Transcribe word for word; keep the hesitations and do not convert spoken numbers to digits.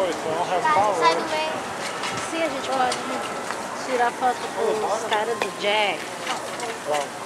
Sai do meio. Sim, a gente pode tirar foto com os caras do Jack.